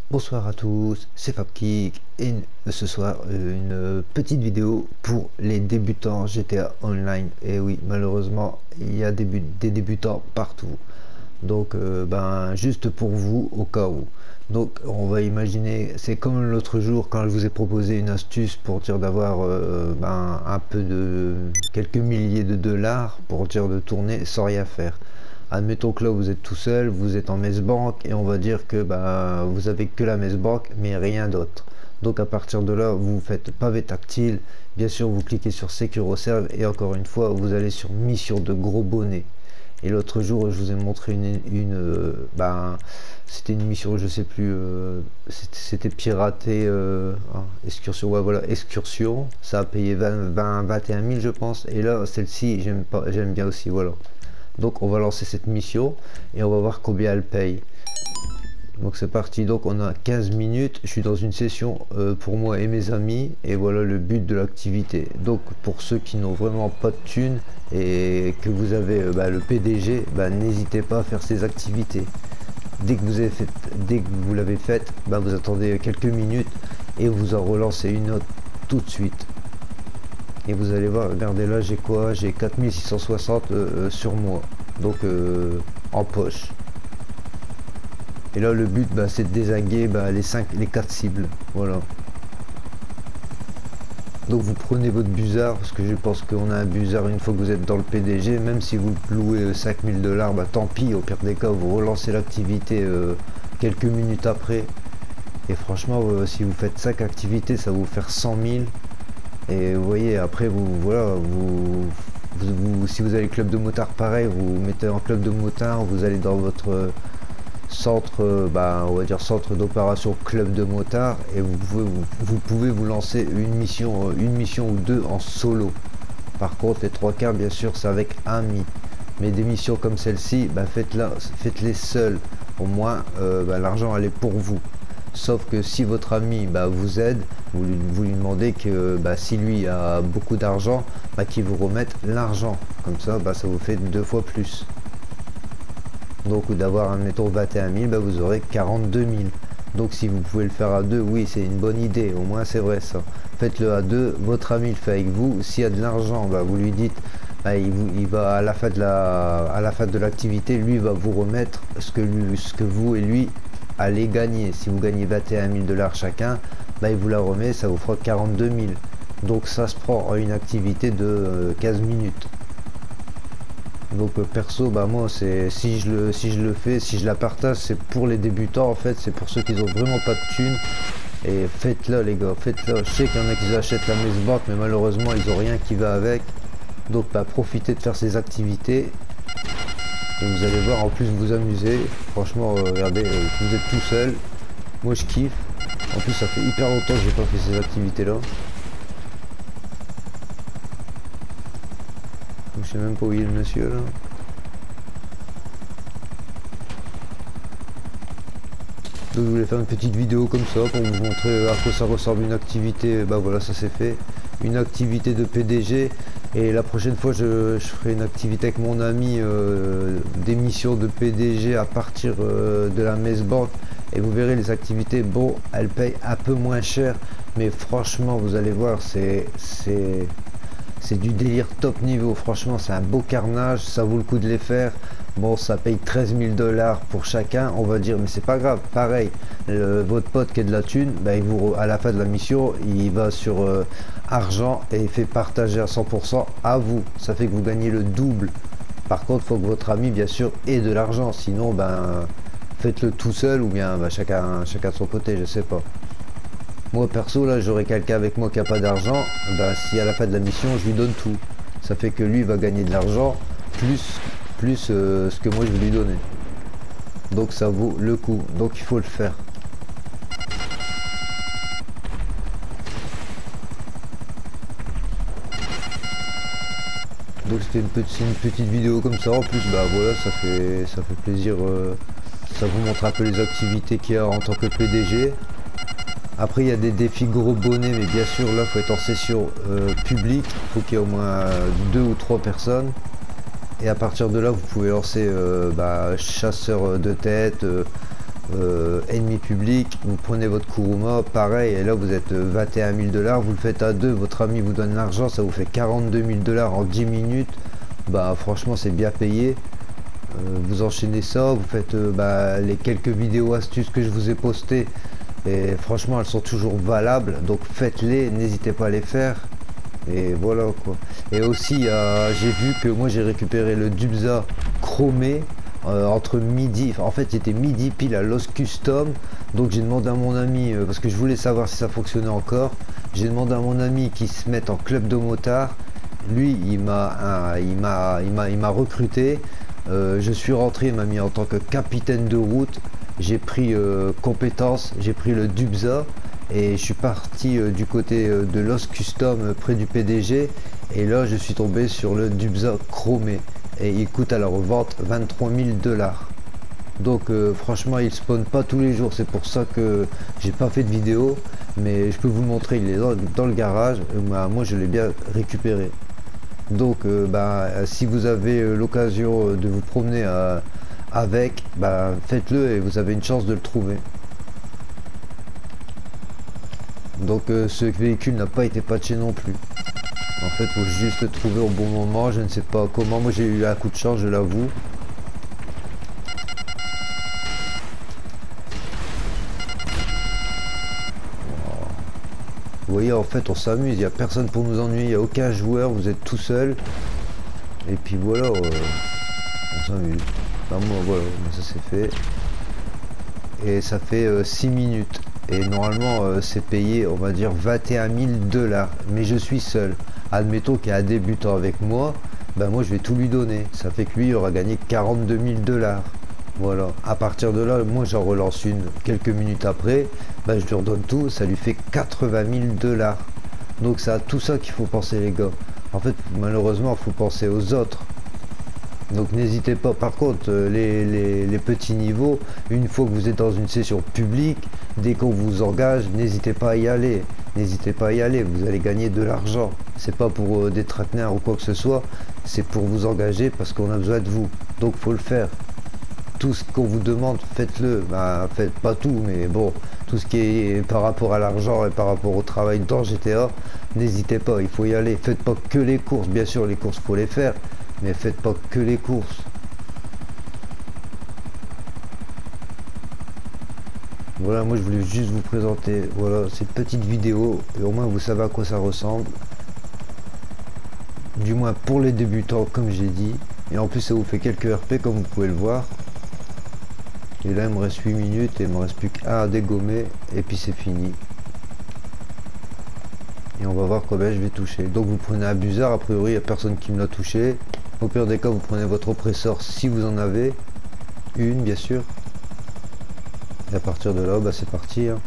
Bonsoir à tous, c'est FabKick et ce soir une petite vidéo pour les débutants GTA Online. Et oui, malheureusement, il y a des débutants partout. Donc, juste pour vous au cas où. Donc, on va imaginer, c'est comme l'autre jour quand je vous ai proposé une astuce pour dire d'avoir un peu de quelques milliers de dollars pour dire de tourner sans rien faire. Admettons que là vous êtes tout seul, vous êtes en mess bank et on va dire que vous avez que la mess bank mais rien d'autre. Donc à partir de là, vous faites pavé tactile, bien sûr vous cliquez sur Secure Serve et encore une fois vous allez sur mission de gros bonnet. Et l'autre jour je vous ai montré c'était une mission, je sais plus, c'était piraté, excursion, ouais voilà, excursion, ça a payé 21 000 je pense, et là celle-ci j'aime bien aussi, voilà. Donc on va lancer cette mission et on va voir combien elle paye. Donc c'est parti, donc on a 15 minutes, je suis dans une session pour moi et mes amis et voilà le but de l'activité. Donc pour ceux qui n'ont vraiment pas de thunes et que vous avez le PDG, n'hésitez pas à faire ces activités. Dès que vous l'avez faite, vous attendez quelques minutes et vous en relancez une autre tout de suite. Et vous allez voir, regardez là, j'ai quoi? J'ai 4660 sur moi, donc en poche. Et là, le but, c'est de dézinguer les 4 cibles, voilà. Donc vous prenez votre busard, parce que je pense qu'on a un busard une fois que vous êtes dans le PDG, même si vous louez 5000 dollars, tant pis, au pire des cas, vous relancez l'activité quelques minutes après. Et franchement, si vous faites 5 activités, ça va vous faire 100 000. Et vous voyez, après, si vous avez le club de motard, pareil, vous mettez en club de motard, vous allez dans votre centre, on va dire centre d'opération club de motard, et vous pouvez vous lancer une mission ou deux en solo. Par contre, les 3 quarts, bien sûr, c'est avec ami. Mais des missions comme celle-ci, faites-les seuls. Au moins, l'argent, elle est pour vous. Sauf que si votre ami vous aide, vous lui demandez que si lui a beaucoup d'argent, qu'il vous remette l'argent. Comme ça, ça vous fait 2 fois plus. Donc d'avoir, admettons, 21 000, vous aurez 42 000. Donc si vous pouvez le faire à deux, oui, c'est une bonne idée. Au moins, c'est vrai ça. Faites-le à deux, votre ami le fait avec vous. S'il y a de l'argent, vous lui dites, il va à la fin de l'activité, lui va vous remettre ce que vous et lui allez gagner. Si vous gagnez 21 000 dollars chacun, il vous la remet, ça vous fera 42 000. Donc ça se prend en une activité de 15 minutes. Donc perso, moi c'est si je le fais, si je la partage, c'est pour les débutants en fait, c'est pour ceux qui ont vraiment pas de thunes. Et faites-le les gars, faites-le. Je sais qu'il y en a qui achètent la mess bank, mais malheureusement ils ont rien qui va avec. Donc profitez de faire ces activités. Et vous allez voir, en plus vous amuser. Franchement, regardez, vous êtes tout seul. Moi je kiffe. En plus ça fait hyper longtemps que j'ai pas fait ces activités là. Donc, je sais même pas où il est le monsieur là. Donc je voulais faire une petite vidéo comme ça pour vous montrer à quoi ça ressemble une activité. Voilà, ça c'est fait. Une activité de PDG. Et la prochaine fois je ferai une activité avec mon ami, des missions de PDG à partir de la mess bank. Et vous verrez les activités, bon, elles payent un peu moins cher, mais franchement vous allez voir, c'est du délire top niveau. Franchement c'est un beau carnage, ça vaut le coup de les faire. Bon, ça paye 13 000 dollars pour chacun, on va dire, mais c'est pas grave. Pareil, votre pote qui a de la thune, à la fin de la mission, il va sur argent et il fait partager à 100% à vous. Ça fait que vous gagnez le double. Par contre, il faut que votre ami, bien sûr, ait de l'argent. Sinon, faites-le tout seul ou bien chacun de son côté, je sais pas. Moi, perso, là, j'aurai quelqu'un avec moi qui a pas d'argent. Si à la fin de la mission, je lui donne tout. Ça fait que lui va gagner de l'argent, plus ce que moi je vais lui donner. Donc ça vaut le coup, donc il faut le faire. Donc c'était une petite vidéo comme ça. En plus voilà, ça fait plaisir, ça vous montre un peu les activités qu'il y a en tant que PDG. Après il y a des défis gros bonnets, mais bien sûr là faut être en session publique, il faut qu'il y ait au moins 2 ou 3 personnes. Et à partir de là vous pouvez lancer chasseur de tête, ennemi public, vous prenez votre Kuruma, pareil, et là vous êtes 21 000 $, vous le faites à deux, votre ami vous donne l'argent, ça vous fait 42 000 $ en 10 minutes, bah franchement c'est bien payé. Vous enchaînez ça, vous faites les quelques vidéos astuces que je vous ai postées, et franchement elles sont toujours valables, donc faites-les, n'hésitez pas à les faire, et voilà quoi. Et aussi j'ai vu que moi j'ai récupéré le Dubza chromé entre midi, en fait c'était midi pile à Lost Custom, donc j'ai demandé à mon ami, parce que je voulais savoir si ça fonctionnait encore, j'ai demandé à mon ami qui se mette en club de motard, lui il m'a recruté. Je suis rentré, il m'a mis en tant que capitaine de route, j'ai pris compétence, j'ai pris le Dubza et je suis parti du côté de Lost Custom près du PDG, et là je suis tombé sur le Dubza chromé et il coûte à la revente 23 000 $. Donc franchement il spawn pas tous les jours, c'est pour ça que j'ai pas fait de vidéo, mais je peux vous le montrer, il est dans le garage, moi je l'ai bien récupéré. Donc si vous avez l'occasion de vous promener avec, faites-le et vous avez une chance de le trouver. Donc ce véhicule n'a pas été patché non plus. En fait, faut juste le trouver au bon moment, je ne sais pas comment. Moi j'ai eu un coup de chance, je l'avoue. Vous voyez, en fait on s'amuse, il n'y a personne pour nous ennuyer, il n'y a aucun joueur, vous êtes tout seul. Et puis voilà, on s'amuse. Moi voilà, ça c'est fait. Et ça fait 6 minutes. Et normalement c'est payé, on va dire 21 000 $. Mais je suis seul. Admettons qu'il y a un débutant avec moi, moi je vais tout lui donner. Ça fait que lui il aura gagné 42 000 $. Voilà, à partir de là, moi j'en relance une quelques minutes après, je lui redonne tout, ça lui fait 80 000 $. Donc c'est à tout ça qu'il faut penser les gars. En fait, malheureusement, il faut penser aux autres. Donc n'hésitez pas, par contre, les petits niveaux, une fois que vous êtes dans une session publique, dès qu'on vous engage, n'hésitez pas à y aller. N'hésitez pas à y aller, vous allez gagner de l'argent. C'est pas pour des traquenards ou quoi que ce soit, c'est pour vous engager parce qu'on a besoin de vous. Donc faut le faire. Tout ce qu'on vous demande, faites-le. Faites pas tout, mais bon, tout ce qui est par rapport à l'argent et par rapport au travail dans GTA, n'hésitez pas, il faut y aller. Faites pas que les courses, bien sûr, les courses, faut les faire, mais faites pas que les courses. Voilà, moi je voulais juste vous présenter, voilà, cette petite vidéo, et au moins vous savez à quoi ça ressemble. Du moins pour les débutants, comme j'ai dit. Et en plus ça vous fait quelques RP comme vous pouvez le voir. Et là il me reste 8 minutes et il me reste plus qu'un à dégommer et puis c'est fini. Et on va voir combien je vais toucher. Donc vous prenez un buzzard, a priori il n'y a personne qui me l'a touché. Au pire des cas vous prenez votre oppresseur si vous en avez. Une bien sûr. Et à partir de là c'est parti hein.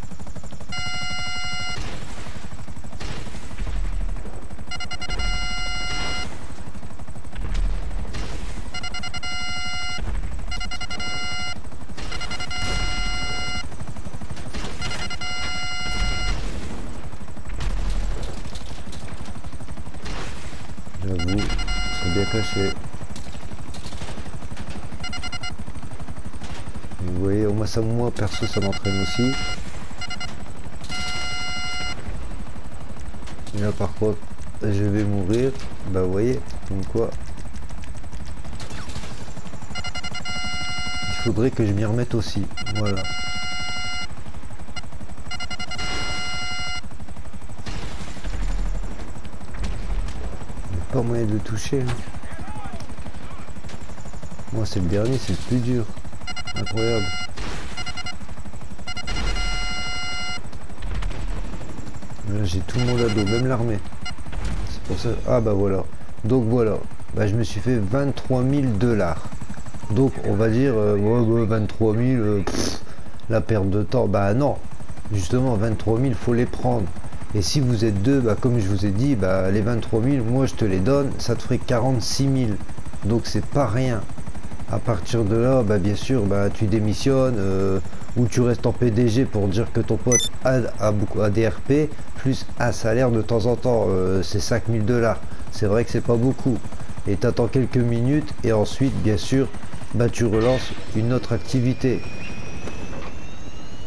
J'avoue, c'est bien caché. Vous voyez, moi perso ça m'entraîne aussi. Et là par contre, je vais mourir. Vous voyez, donc quoi. Il faudrait que je m'y remette aussi. Voilà. Pas moyen de le toucher hein. Moi c'est le dernier, c'est le plus dur. Incroyable. Là j'ai tout le monde à dos, même l'armée. C'est pour ça. Ah voilà. Donc voilà. Je me suis fait 23 000 $. Donc on va dire 23 000 la perte de temps. Non. Justement 23 000 faut les prendre. Et si vous êtes deux, comme je vous ai dit, les 23 000, moi je te les donne, ça te ferait 46 000. Donc c'est pas rien. À partir de là, bien sûr, tu démissionnes ou tu restes en PDG pour dire que ton pote a des RP, plus un salaire de temps en temps, c'est 5 000 $. C'est vrai que c'est pas beaucoup. Et tu attends quelques minutes et ensuite, bien sûr, tu relances une autre activité.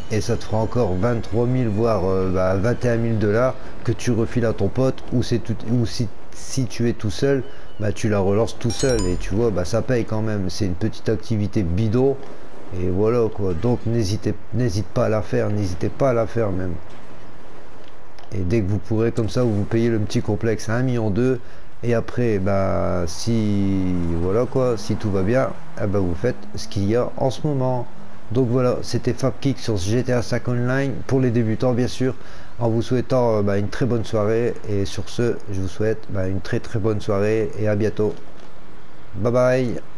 et ça te fera encore 23 000 voire 21 000 dollars que tu refiles à ton pote, ou c'est tout, ou si tu es tout seul, bah tu la relances tout seul, et tu vois, bah ça paye quand même. C'est une petite activité bidon, et voilà quoi. Donc n'hésite pas à la faire, n'hésitez pas à la faire même. Et dès que vous pourrez, comme ça, vous payez le petit complexe à 1,2 million, et après, bah si voilà quoi, si tout va bien, eh bah, vous faites ce qu'il y a en ce moment. Donc voilà, c'était FabKick sur GTA 5 Online pour les débutants bien sûr, en vous souhaitant une très bonne soirée, et sur ce je vous souhaite une très bonne soirée et à bientôt. Bye bye.